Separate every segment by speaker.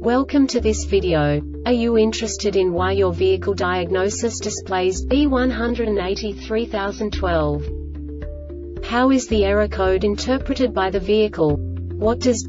Speaker 1: Welcome to this video. Are you interested in why your vehicle diagnosis displays B183012? How is the error code interpreted by the vehicle? What does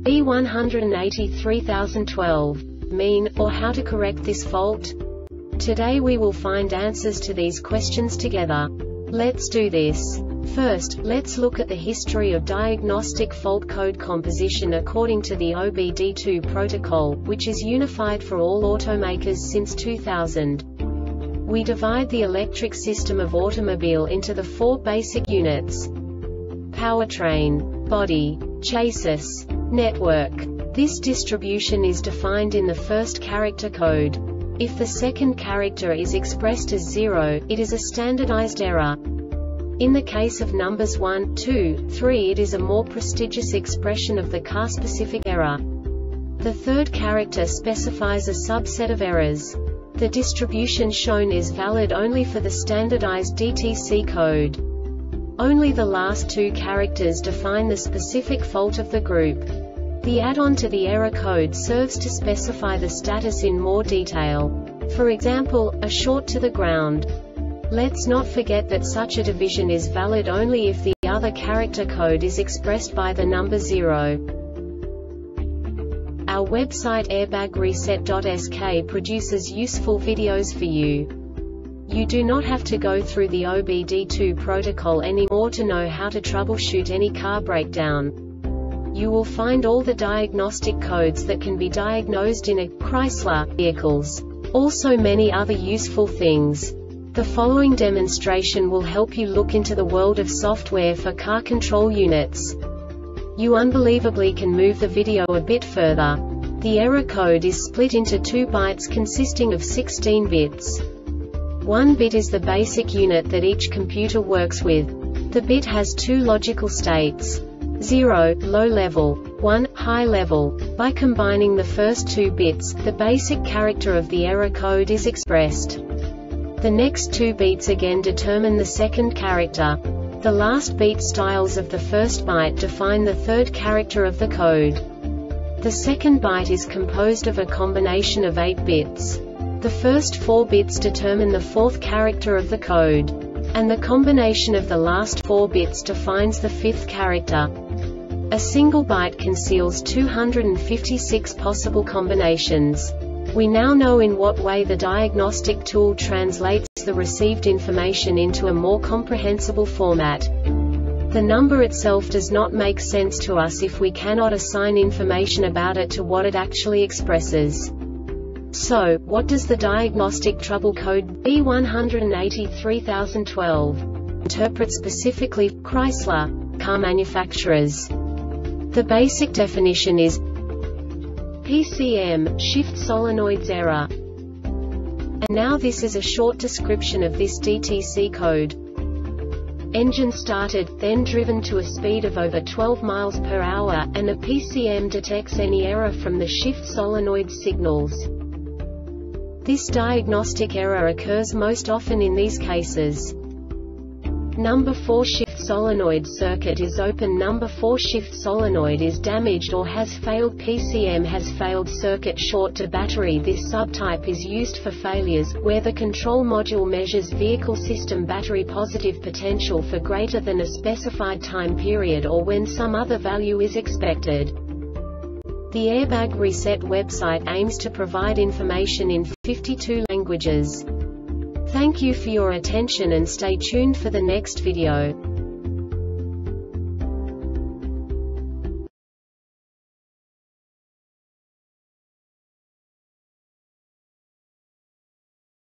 Speaker 1: B183012 mean, or how to correct this fault? Today we will find answers to these questions together. Let's do this. First, let's look at the history of diagnostic fault code composition according to the OBD2 protocol, which is unified for all automakers since 2000. We divide the electric system of automobile into the four basic units: powertrain, body, chassis, network. This distribution is defined in the first character code. If the second character is expressed as 0, it is a standardized error. In the case of numbers 1, 2, 3, it is a more prestigious expression of the car-specific error. The third character specifies a subset of errors. The distribution shown is valid only for the standardized DTC code. Only the last two characters define the specific fault of the group. The add-on to the error code serves to specify the status in more detail. For example, a short to the ground. Let's not forget that such a division is valid only if the other character code is expressed by the number 0. Our website airbagreset.sk produces useful videos for you. You do not have to go through the OBD2 protocol anymore to know how to troubleshoot any car breakdown. You will find all the diagnostic codes that can be diagnosed in a Chrysler vehicles. Also many other useful things. The following demonstration will help you look into the world of software for car control units. You unbelievably can move the video a bit further. The error code is split into 2 bytes consisting of 16 bits. 1 bit is the basic unit that each computer works with. The bit has 2 logical states: 0, low level, 1, high level. By combining the first 2 bits, the basic character of the error code is expressed. The next 2 beats again determine the second character. The last beat styles of the first byte define the third character of the code. The second byte is composed of a combination of 8 bits. The first 4 bits determine the fourth character of the code. And the combination of the last 4 bits defines the fifth character. A single byte conceals 256 possible combinations. We now know in what way the diagnostic tool translates the received information into a more comprehensible format. The number itself does not make sense to us if we cannot assign information about it to what it actually expresses. So, what does the diagnostic trouble code B183012 interpret specifically for Chrysler car manufacturers? The basic definition is PCM, shift solenoids error. And now this is a short description of this DTC code. Engine started, then driven to a speed of over 12 miles per hour, and the PCM detects any error from the shift solenoid signals. This diagnostic error occurs most often in these cases. Number 4 shift solenoid circuit is open. Number 4 shift solenoid is damaged or has failed. PCM has failed circuit. Short to battery. This subtype is used for failures where the control module measures vehicle system battery positive potential for greater than a specified time period or when some other value is expected. The Airbag Reset website aims to provide information in 52 languages. Thank you for your attention and stay tuned for the next video.